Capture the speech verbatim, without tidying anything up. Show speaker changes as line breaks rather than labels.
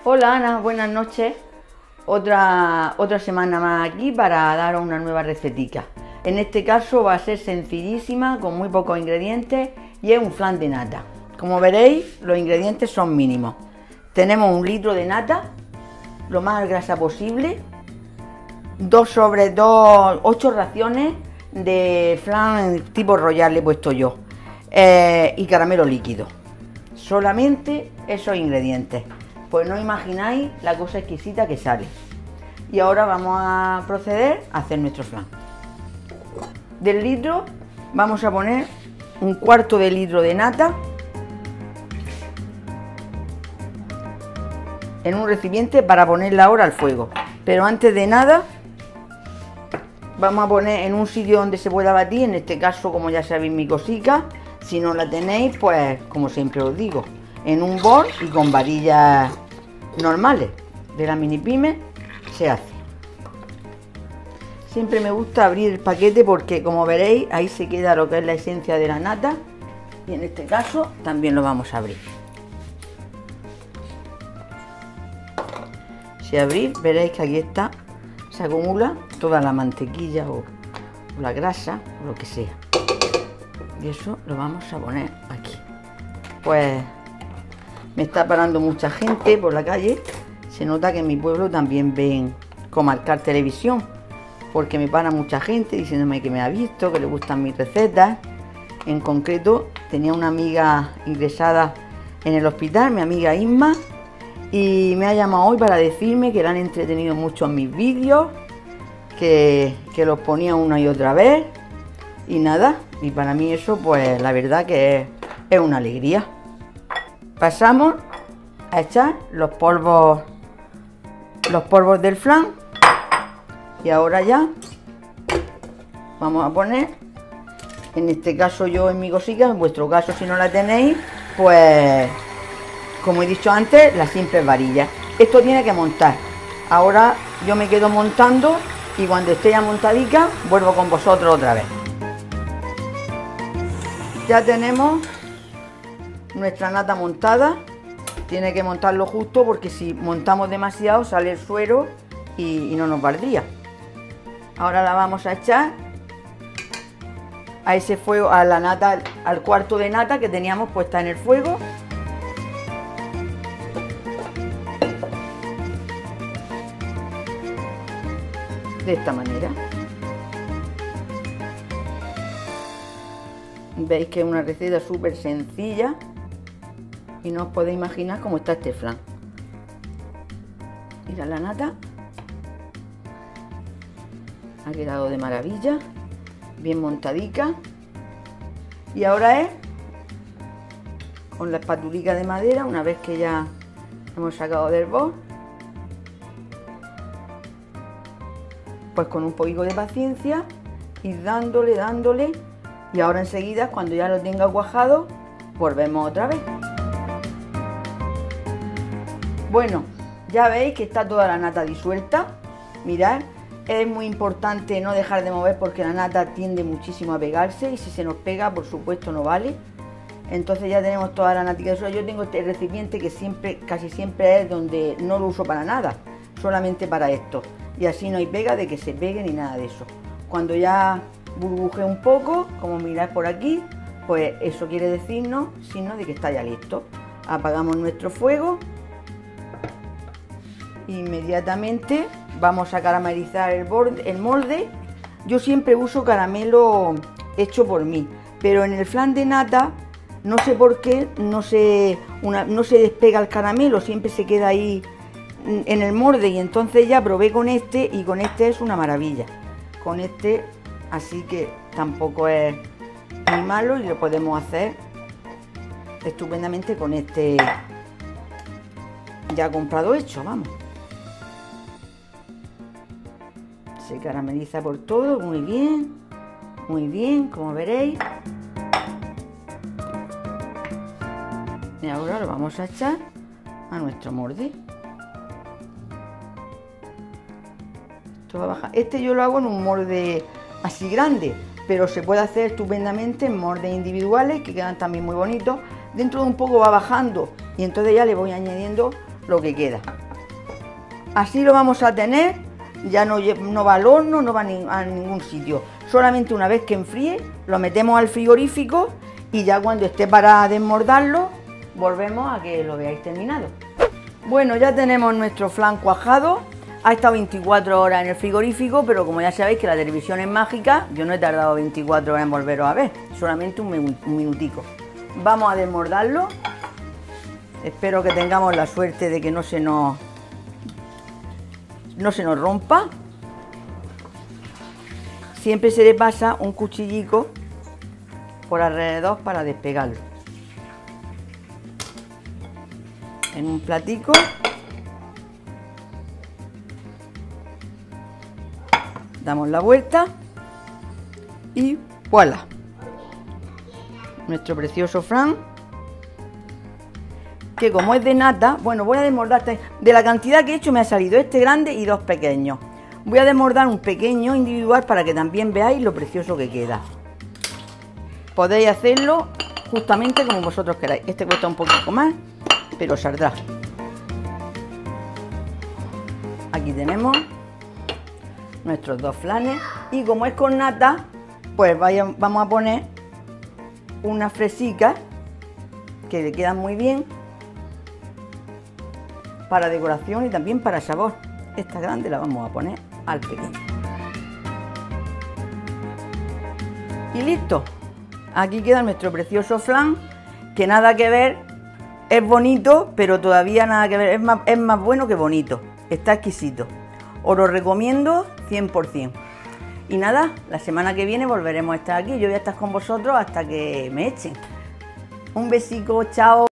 Hola Ana, buenas noches. Otra, otra semana más aquí para daros una nueva recetica. En este caso va a ser sencillísima, con muy pocos ingredientes, y es un flan de nata. Como veréis, los ingredientes son mínimos. Tenemos un litro de nata, lo más grasa posible, dos sobre dos, ocho raciones de flan tipo royal le he puesto yo, eh, y caramelo líquido. Solamente esos ingredientes. Pues no imagináis la cosa exquisita que sale. Y ahora vamos a proceder a hacer nuestro flan. Del litro vamos a poner un cuarto de litro de nata en un recipiente para ponerla ahora al fuego. Pero antes de nada vamos a poner en un sitio donde se pueda batir, en este caso, como ya sabéis, mi cosica. Si no la tenéis, pues como siempre os digo, en un bol y con varillas normales de la mini pyme se hace. Siempre me gusta abrir el paquete porque, como veréis, ahí se queda lo que es la esencia de la nata, y en este caso también lo vamos a abrir. Si abrís, veréis que aquí está, se acumula toda la mantequilla o, o la grasa o lo que sea, y eso lo vamos a poner aquí. Pues me está parando mucha gente por la calle. Se nota que en mi pueblo también ven Comarcal Televisión, porque me para mucha gente diciéndome que me ha visto, que le gustan mis recetas. En concreto, tenía una amiga ingresada en el hospital, mi amiga Isma, y me ha llamado hoy para decirme que la han entretenido mucho en mis vídeos, que, que los ponía una y otra vez, y nada, y para mí eso, pues la verdad que es, es una alegría. Pasamos a echar los polvos, los polvos del flan, y ahora ya vamos a poner, en este caso yo en mi cosica, en vuestro caso si no la tenéis, pues como he dicho antes, las simples varillas. Esto tiene que montar. Ahora yo me quedo montando y cuando esté ya montadica vuelvo con vosotros otra vez. Ya tenemos nuestra nata montada. Tiene que montarlo justo porque si montamos demasiado sale el suero y, y no nos valdría. Ahora la vamos a echar a ese fuego, a la nata, al cuarto de nata que teníamos puesta en el fuego. De esta manera. Veis que es una receta súper sencilla y no os podéis imaginar cómo está este flan. Mira la nata. Ha quedado de maravilla, bien montadica. Y ahora es con la espatulica de madera, una vez que ya hemos sacado del bol, pues con un poquito de paciencia ir dándole, dándole, y ahora enseguida, cuando ya lo tenga cuajado, volvemos otra vez. Bueno, ya veis que está toda la nata disuelta. Mirad, es muy importante no dejar de mover porque la nata tiende muchísimo a pegarse, y si se nos pega, por supuesto, no vale. Entonces ya tenemos toda la nata disuelta. Yo tengo este recipiente que siempre, casi siempre es donde no lo uso para nada, solamente para esto. Y así no hay pega de que se pegue ni nada de eso. Cuando ya burbujee un poco, como miráis por aquí, pues eso quiere decirnos, signo de que está ya listo. Apagamos nuestro fuego. Inmediatamente vamos a caramelizar el, borde, el molde. Yo siempre uso caramelo hecho por mí, pero en el flan de nata, no sé por qué, no se, una, no se despega el caramelo, siempre se queda ahí en el molde, y entonces ya probé con este y con este es una maravilla. Con este, así que tampoco es muy malo y lo podemos hacer estupendamente con este ya comprado hecho, vamos. Se carameliza por todo, muy bien, muy bien, como veréis. Y ahora lo vamos a echar a nuestro molde. Esto va a bajar. Este yo lo hago en un molde así grande, pero se puede hacer estupendamente en moldes individuales que quedan también muy bonitos. Dentro de un poco va bajando y entonces ya le voy añadiendo lo que queda. Así lo vamos a tener, ya no, no va al horno, no va a ningún sitio. Solamente una vez que enfríe, lo metemos al frigorífico y ya cuando esté para desmordarlo, volvemos a que lo veáis terminado. Bueno, ya tenemos nuestro flan cuajado. Ha estado veinticuatro horas en el frigorífico, pero como ya sabéis que la televisión es mágica, yo no he tardado veinticuatro horas en volveros a ver, solamente un minutico. Vamos a desmordarlo. Espero que tengamos la suerte de que no se nos, no se nos rompa. Siempre se le pasa un cuchillico por alrededor para despegarlo. En un platico. Damos la vuelta y ¡voilà! Nuestro precioso flan, que como es de nata, bueno, voy a desmordar, de la cantidad que he hecho me ha salido este grande y dos pequeños. Voy a desmordar un pequeño individual para que también veáis lo precioso que queda. Podéis hacerlo justamente como vosotros queráis. Este cuesta un poquito más, pero saldrá. Aquí tenemos nuestros dos flanes y como es con nata, pues vaya, vamos a poner unas fresitas que le quedan muy bien para decoración y también para sabor. Esta grande la vamos a poner al pequeño. Y listo. Aquí queda nuestro precioso flan, que nada que ver, es bonito, pero todavía nada que ver, es más, es más bueno que bonito. Está exquisito. Os lo recomiendo cien por cien. Y nada, la semana que viene volveremos a estar aquí. Yo voy a estar con vosotros hasta que me echen. Un besico, chao.